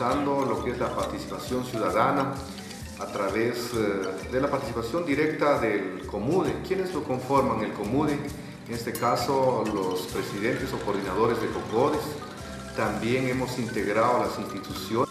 impulsando lo que es la participación ciudadana a través de la participación directa del COMUDE. ¿Quiénes lo conforman el COMUDE? En este caso, los presidentes o coordinadores de COCODES. También hemos integrado las instituciones